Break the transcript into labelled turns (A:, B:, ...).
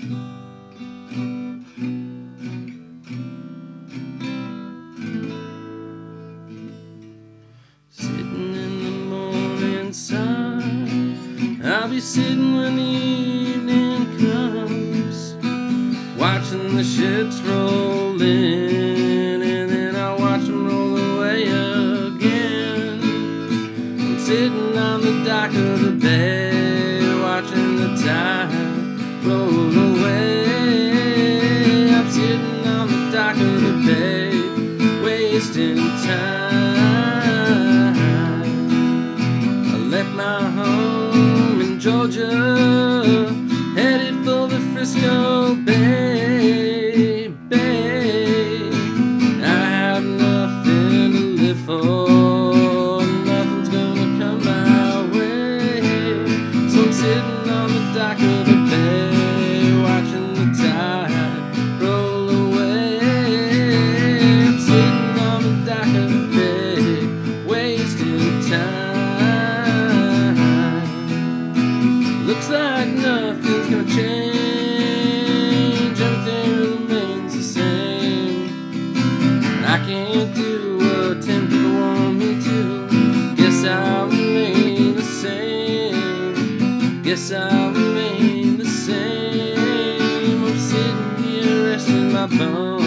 A: Sitting in the morning sun, I'll be sitting when the evening comes, watching the ships roll in, and then I'll watch them roll away again. I'm sitting on the dock of the bay, watching the tide roll away. I'm sitting on the dock of the bay, wasting time. I left my home in Georgia, headed for the Frisco Bay. I have nothing to live for, nothing's gonna come my way. So I'm sitting on the dock of the bay, watching the tide roll away. I'm sitting on the dock of the bay, wasting time. Looks like nothing's gonna change, everything remains the same. I can't do what 10 people want me to. Guess I'll remain the same. Guess I'll remain the same. I'm sitting here resting my bones.